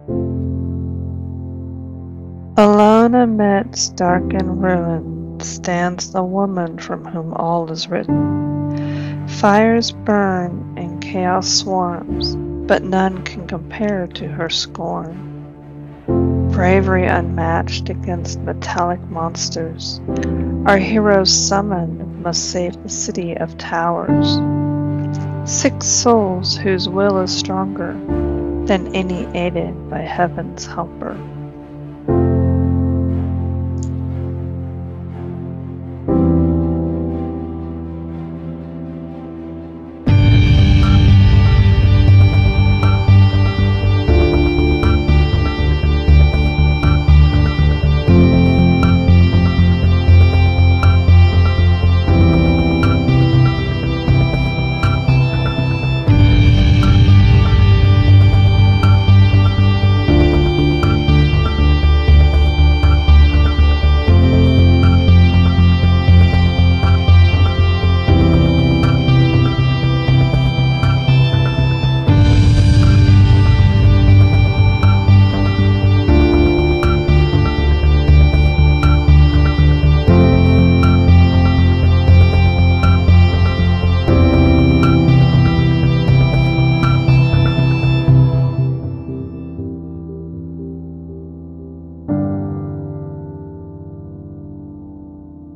Alone amidst darkened ruin stands the woman from whom all is written. Fires burn and chaos swarms, but none can compare to her scorn. Bravery unmatched against metallic monsters, our heroes summoned must save the city of towers. 6 souls whose will is stronger than any aided by heaven's helper.